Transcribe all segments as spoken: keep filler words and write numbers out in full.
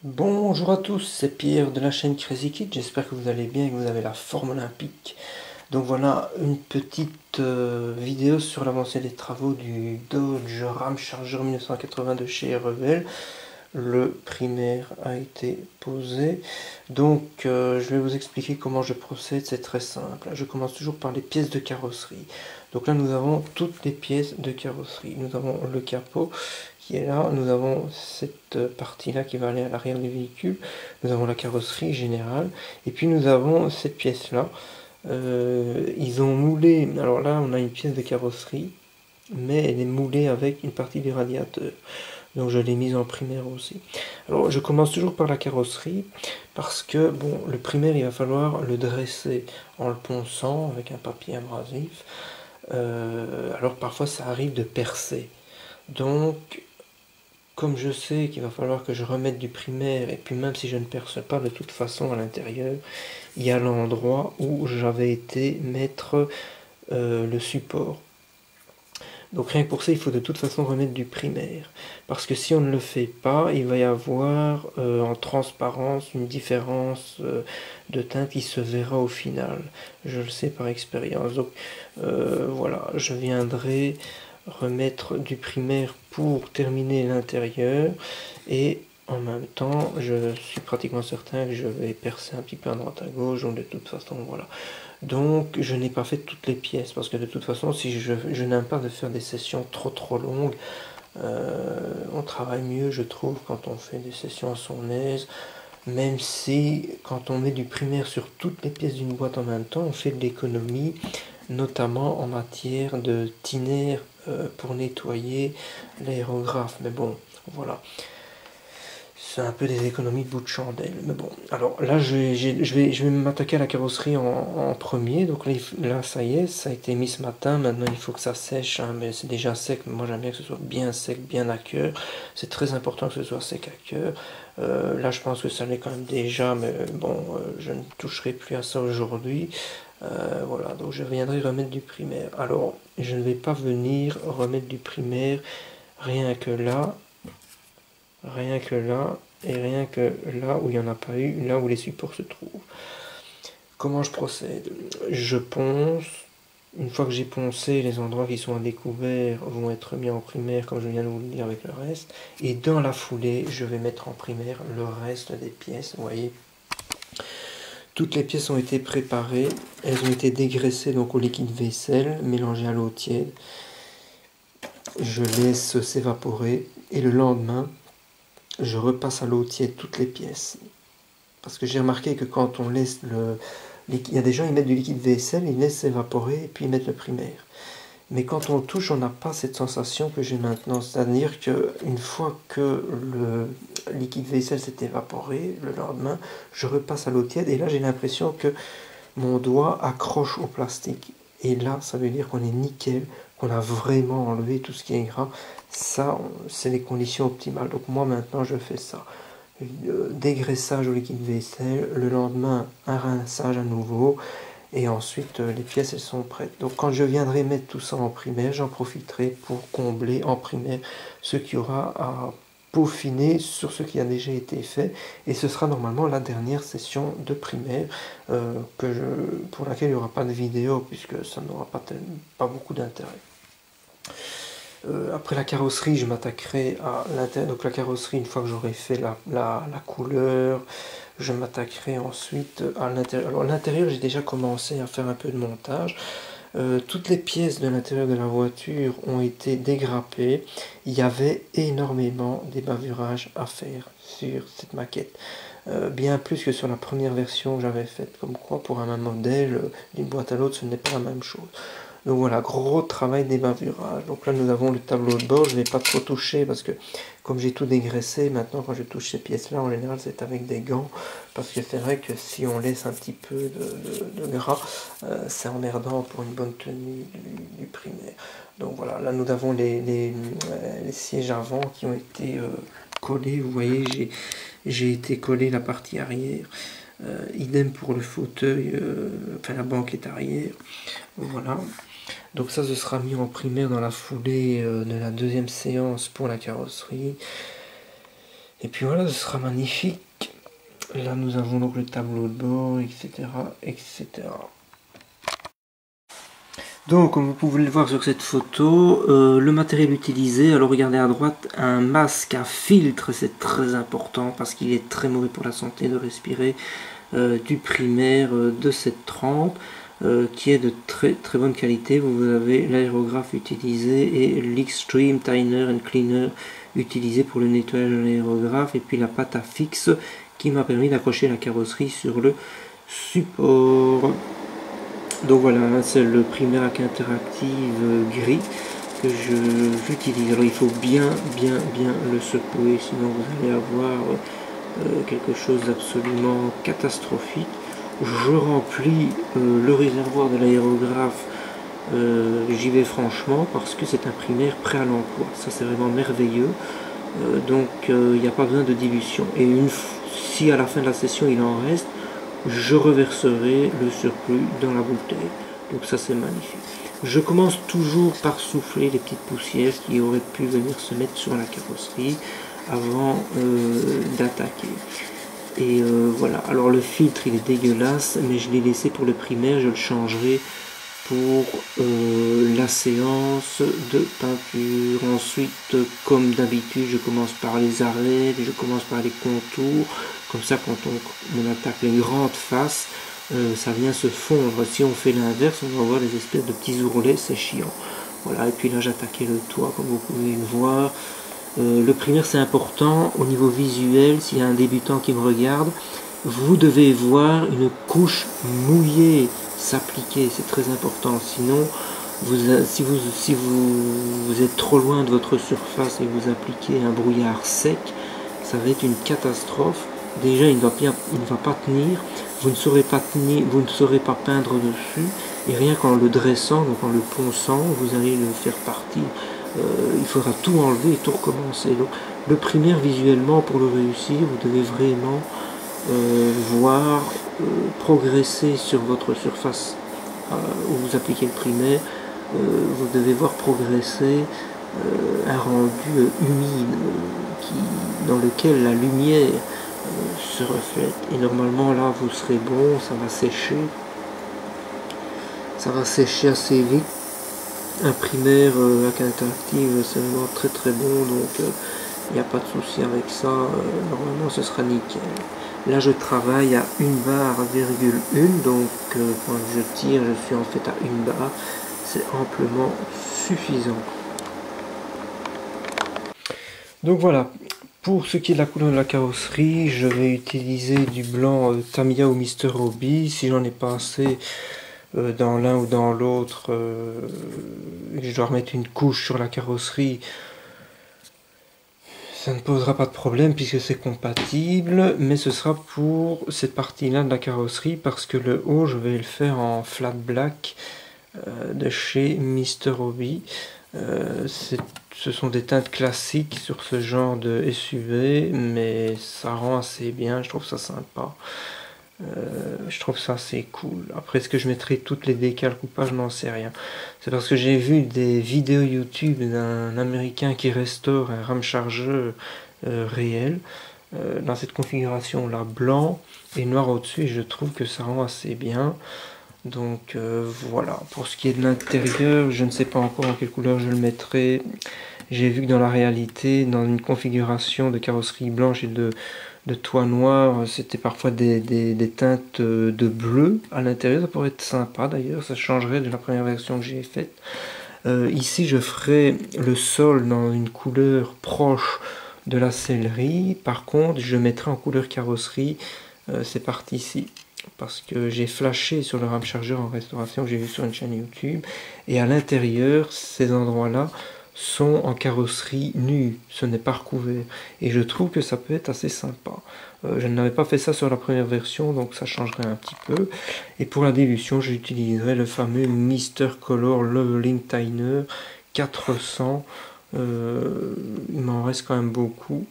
Bonjour à tous, c'est Pierre de la chaîne Crazy Kid, j'espère que vous allez bien et que vous avez la forme olympique. Donc voilà une petite euh, vidéo sur l'avancée des travaux du Dodge Ram Charger mille neuf cent quatre-vingt de chez R E L. Le primaire a été posé, donc euh, je vais vous expliquer comment je procède, c'est très simple. Je commence toujours par les pièces de carrosserie. Donc là nous avons toutes les pièces de carrosserie, nous avons le capot qui est là, nous avons cette partie là qui va aller à l'arrière du véhicule, nous avons la carrosserie générale, et puis nous avons cette pièce là. Euh, ils ont moulé, alors là on a une pièce de carrosserie, mais elle est moulée avec une partie du radiateur. Donc je l'ai mise en primaire aussi. Alors je commence toujours par la carrosserie parce que bon, le primaire il va falloir le dresser en le ponçant avec un papier abrasif. Euh, alors parfois ça arrive de percer. Donc comme je sais qu'il va falloir que je remette du primaire, et puis même si je ne perce pas de toute façon à l'intérieur, il y a l'endroit où j'avais été mettre euh, le support. Donc rien que pour ça, il faut de toute façon remettre du primaire. Parce que si on ne le fait pas, il va y avoir euh, en transparence une différence euh, de teinte qui se verra au final. Je le sais par expérience. Donc euh, voilà, je viendrai remettre du primaire pour terminer l'intérieur. Et en même temps, je suis pratiquement certain que je vais percer un petit peu à droite à gauche. Donc de toute façon, voilà. Donc je n'ai pas fait toutes les pièces parce que de toute façon si je, je n'aime pas de faire des sessions trop trop longues. Euh, on travaille mieux je trouve quand on fait des sessions à son aise, même si quand on met du primaire sur toutes les pièces d'une boîte en même temps on fait de l'économie, notamment en matière de thinner euh, pour nettoyer l'aérographe. Mais bon voilà, c'est un peu des économies de bout de chandelle. Mais bon, alors là, je, je vais, je vais m'attaquer à la carrosserie en, en premier. Donc là, là, ça y est, ça a été mis ce matin. Maintenant, il faut que ça sèche. Hein, mais c'est déjà sec. Moi, j'aime bien que ce soit bien sec, bien à cœur. C'est très important que ce soit sec à cœur. Euh, là, je pense que ça l'est quand même déjà. Mais bon, euh, je ne toucherai plus à ça aujourd'hui. Euh, voilà, donc je viendrai remettre du primaire. Alors, je ne vais pas venir remettre du primaire rien que là. Rien que là, et rien que là où il n'y en a pas eu, là où les supports se trouvent. Comment je procède? Je ponce. Une fois que j'ai poncé, les endroits qui sont à découvert vont être mis en primaire, comme je viens de vous le dire avec le reste. Et dans la foulée, je vais mettre en primaire le reste des pièces. Vous voyez, toutes les pièces ont été préparées. Elles ont été dégraissées donc au liquide vaisselle, mélangé à l'eau tiède. Je laisse s'évaporer. Et le lendemain, je repasse à l'eau tiède toutes les pièces. Parce que j'ai remarqué que quand on laisse le... Il y a des gens, ils mettent du liquide vaisselle, ils laissent s'évaporer et puis ils mettent le primaire. Mais quand on le touche, on n'a pas cette sensation que j'ai maintenant. C'est-à-dire qu'une fois que le liquide vaisselle s'est évaporé, le lendemain, je repasse à l'eau tiède et là j'ai l'impression que mon doigt accroche au plastique. Et là, ça veut dire qu'on est nickel, qu'on a vraiment enlevé tout ce qui est gras. Ça, c'est les conditions optimales. Donc moi maintenant, je fais ça. Dégraissage au liquide vaisselle, le lendemain un rinçage à nouveau, et ensuite les pièces elles sont prêtes. Donc quand je viendrai mettre tout ça en primaire, j'en profiterai pour combler en primaire ce qu'il y aura à peaufiner sur ce qui a déjà été fait, et ce sera normalement la dernière session de primaire euh, que je, pour laquelle il n'y aura pas de vidéo puisque ça n'aura pas, pas beaucoup d'intérêt. Euh, après la carrosserie, je m'attaquerai à l'intérieur. Donc la carrosserie, une fois que j'aurai fait la, la, la couleur, je m'attaquerai ensuite à l'intérieur. Alors l'intérieur, j'ai déjà commencé à faire un peu de montage. Euh, toutes les pièces de l'intérieur de la voiture ont été dégrappées. Il y avait énormément des bavurages à faire sur cette maquette. Euh, bien plus que sur la première version que j'avais faite. Comme quoi, pour un même modèle, d'une boîte à l'autre, ce n'est pas la même chose. Donc voilà, gros travail des bavurages. Donc là, nous avons le tableau de bord. Je ne vais pas trop toucher parce que comme j'ai tout dégraissé, maintenant quand je touche ces pièces-là, en général, c'est avec des gants. Parce que c'est vrai que si on laisse un petit peu de, de, de gras, euh, c'est emmerdant pour une bonne tenue du, du primaire. Donc voilà, là nous avons les, les, les sièges avant qui ont été euh, collés. Vous voyez, j'ai j'ai été collé la partie arrière. Euh, idem pour le fauteuil, euh, enfin la banquette arrière. Voilà. Donc ça, ce sera mis en primaire dans la foulée euh, de la deuxième séance pour la carrosserie. Et puis voilà, ce sera magnifique. Là nous avons donc le tableau de bord, et cetera et cetera. Donc comme vous pouvez le voir sur cette photo, euh, le matériel utilisé, alors regardez à droite, un masque à filtre, c'est très important parce qu'il est très mauvais pour la santé de respirer euh, du primaire euh, de sept trente euh, qui est de très très bonne qualité. Vous avez l'aérographe utilisé et l'Extreme Thinner and Cleaner utilisé pour le nettoyage de l'aérographe, et puis la pâte à fixe qui m'a permis d'accrocher la carrosserie sur le support. Donc voilà, c'est le Primaire interactive gris que j'utilise. Alors il faut bien bien bien le secouer, sinon vous allez avoir euh, quelque chose d'absolument catastrophique. Je remplis euh, le réservoir de l'aérographe, euh, j'y vais franchement parce que c'est un primaire prêt à l'emploi. Ça c'est vraiment merveilleux. Euh, donc il euh, n'y a pas besoin de dilution. Et une si à la fin de la session il en reste, je reverserai le surplus dans la bouteille. Donc ça c'est magnifique. Je commence toujours par souffler les petites poussières qui auraient pu venir se mettre sur la carrosserie avant euh, d'attaquer. Et euh, voilà, alors le filtre il est dégueulasse, mais je l'ai laissé pour le primaire, je le changerai pour euh, la séance de peinture. Ensuite, comme d'habitude, je commence par les arêtes, je commence par les contours, comme ça quand on, on attaque les grandes faces, euh, ça vient se fondre. Si on fait l'inverse, on va avoir des espèces de petits ourlets, c'est chiant. Voilà, et puis là j'attaquais le toit, comme vous pouvez le voir. Euh, le primaire c'est important au niveau visuel. S'il y a un débutant qui me regarde, vous devez voir une couche mouillée s'appliquer, c'est très important. Sinon, vous, si, vous, si vous, vous êtes trop loin de votre surface et vous appliquez un brouillard sec, ça va être une catastrophe. Déjà, il ne va, bien, il ne va pas tenir. Vous ne saurez pas tenir, vous ne saurez pas peindre dessus. Et rien qu'en le dressant, donc en le ponçant, vous allez le faire partir. Euh, il faudra tout enlever et tout recommencer. Donc, le primaire visuellement, pour le réussir, vous devez vraiment euh, voir euh, progresser sur votre surface euh, où vous appliquez le primaire. Euh, vous devez voir progresser euh, un rendu euh, humide euh, qui, dans lequel la lumière euh, se reflète. Et normalement, là, vous serez bon, ça va sécher. Ça va sécher assez vite. Un primaire euh, avec interactive, c'est vraiment très très bon, donc il euh, n'y a pas de souci avec ça, euh, normalement ce sera nickel. Là je travaille à une barre virgule une, donc euh, quand je tire je suis en fait à une barre, c'est amplement suffisant. Donc voilà, pour ce qui est de la couleur de la carrosserie, je vais utiliser du blanc euh, Tamiya ou Mister Hobby. Si j'en ai pas assez euh, dans l'un ou dans l'autre, euh, je dois remettre une couche sur la carrosserie, ça ne posera pas de problème puisque c'est compatible, mais ce sera pour cette partie-là de la carrosserie parce que le haut, je vais le faire en flat black euh, de chez Mister Hobby. Euh, ce sont des teintes classiques sur ce genre de S U V, mais ça rend assez bien, je trouve ça sympa. Euh, je trouve ça assez cool. Après, est-ce que je mettrai toutes les décalques ou pas, je n'en sais rien. C'est parce que j'ai vu des vidéos YouTube d'un américain qui restaure un ramchargeur euh, réel euh, dans cette configuration là, blanc et noir au-dessus, et je trouve que ça rend assez bien. Donc euh, voilà, pour ce qui est de l'intérieur, je ne sais pas encore en quelle couleur je le mettrai. J'ai vu que dans la réalité, dans une configuration de carrosserie blanche et de, de toit noir, c'était parfois des, des, des teintes de bleu à l'intérieur. Ça pourrait être sympa d'ailleurs, ça changerait de la première version que j'ai faite. Euh, ici, je ferai le sol dans une couleur proche de la sellerie. Par contre, je mettrai en couleur carrosserie euh, ces parties-ci, parce que j'ai flashé sur le ramchargeur en restauration que j'ai vu sur une chaîne YouTube, et à l'intérieur, ces endroits-là sont en carrosserie nue, ce n'est pas recouvert, et je trouve que ça peut être assez sympa. Euh, je n'avais pas fait ça sur la première version, donc ça changerait un petit peu. Et pour la dilution, j'utiliserai le fameux Mister Color Leveling Thinner quatre cents. Euh, il m'en reste quand même beaucoup.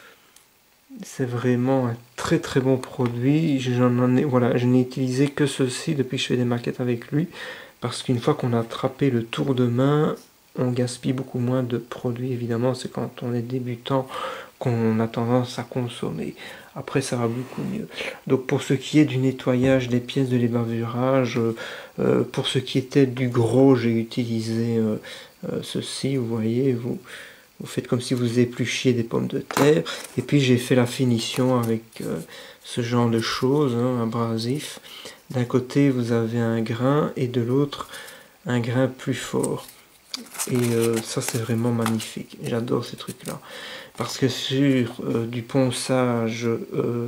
C'est vraiment un très très bon produit. J'en ai, voilà, je n'ai utilisé que ceci depuis que je fais des maquettes avec lui, parce qu'une fois qu'on a attrapé le tour de main, on gaspille beaucoup moins de produits. Évidemment, c'est quand on est débutant qu'on a tendance à consommer. Après, ça va beaucoup mieux. Donc pour ce qui est du nettoyage des pièces de lébavurage, euh, pour ce qui était du gros, j'ai utilisé euh, euh, ceci, vous voyez, vous, vous faites comme si vous épluchiez des pommes de terre, et puis j'ai fait la finition avec euh, ce genre de choses, hein, abrasif. D'un côté vous avez un grain et de l'autre un grain plus fort. Et euh, ça c'est vraiment magnifique, j'adore ces trucs là. Parce que sur euh, du ponçage euh,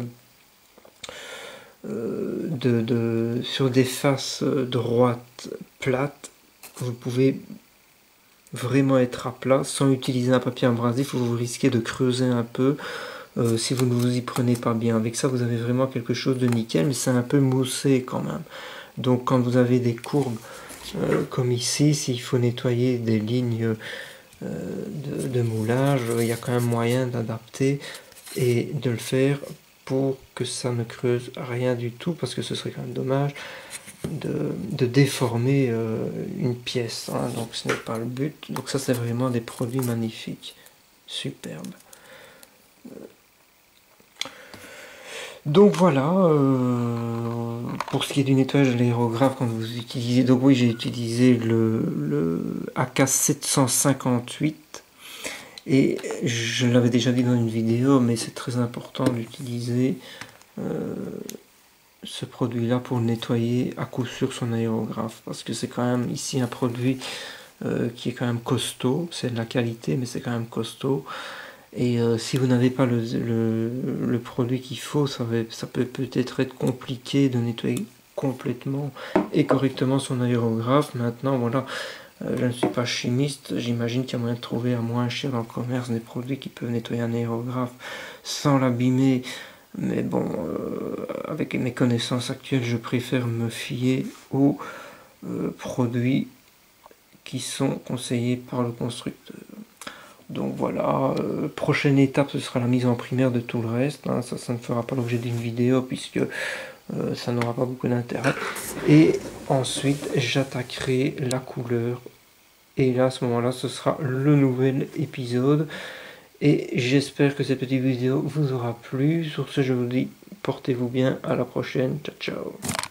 euh, de, de, sur des faces droites plates, vous pouvez vraiment être à plat sans utiliser un papier abrasif où vous risquez de creuser un peu euh, si vous ne vous y prenez pas bien. Avec ça vous avez vraiment quelque chose de nickel, mais c'est un peu moussé quand même. Donc quand vous avez des courbes euh, comme ici, s'il faut nettoyer des lignes euh, de, de moulage, il y a quand même moyen d'adapter et de le faire pour que ça ne creuse rien du tout, parce que ce serait quand même dommage de, de déformer euh, une pièce, hein. Donc ce n'est pas le but. Donc ça c'est vraiment des produits magnifiques, superbes. Donc voilà, euh, pour ce qui est du nettoyage de l'aérographe, quand vous utilisez, donc oui j'ai utilisé le, le A K sept cent cinquante-huit, et je l'avais déjà dit dans une vidéo, mais c'est très important d'utiliser euh, ce produit là pour nettoyer à coup sûr son aérographe, parce que c'est quand même ici un produit euh, qui est quand même costaud, c'est de la qualité mais c'est quand même costaud, et euh, si vous n'avez pas le, le, le produit qu'il faut, ça, va, ça peut peut-être être compliqué de nettoyer complètement et correctement son aérographe. Maintenant voilà, euh, je ne suis pas chimiste, j'imagine qu'il y a moyen de trouver à moins cher dans le commerce des produits qui peuvent nettoyer un aérographe sans l'abîmer. Mais bon, euh, avec mes connaissances actuelles, je préfère me fier aux euh, produits qui sont conseillés par le constructeur. Donc voilà, euh, prochaine étape, ce sera la mise en primaire de tout le reste, hein. Ça, ça ne fera pas l'objet d'une vidéo puisque euh, ça n'aura pas beaucoup d'intérêt. Et ensuite, j'attaquerai la couleur. Et là, à ce moment-là, ce sera le nouvel épisode. Et j'espère que cette petite vidéo vous aura plu. Sur ce, je vous dis, portez-vous bien, à la prochaine, ciao ciao.